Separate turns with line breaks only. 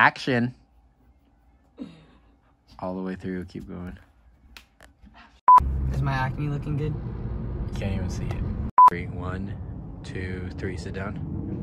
Action. All the way through. Keep going.
Is my acne looking good?
You can't even see it. 3, 1, 2, 3. Sit down.